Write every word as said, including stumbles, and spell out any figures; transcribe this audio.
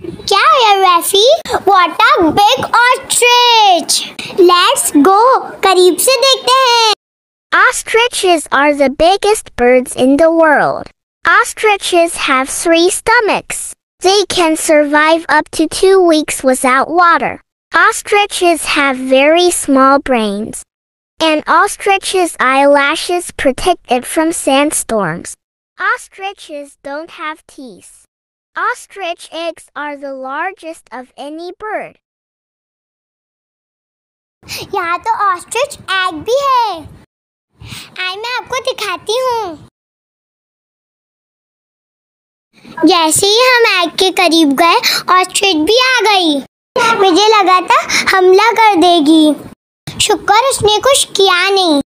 क्या है रैफी? What a big ostrich! Let's go. करीब से देखते हैं. Ostriches are the biggest birds in the world. Ostriches have three stomachs. They can survive up to two weeks without water. Ostriches have very small brains. An ostrich's eyelashes protect it from sandstorms. Ostriches don't have teeth. Ostrich eggs are the largest of any bird. यहाँ तो ostrich egg भी है. आई मैं आपको दिखाती हूँ. जैसे ही हम एग के करीब गए, ऑस्ट्रिच भी आ गई. मुझे लगा था हमला कर देगी. शुक्र उसने कुछ किया नहीं.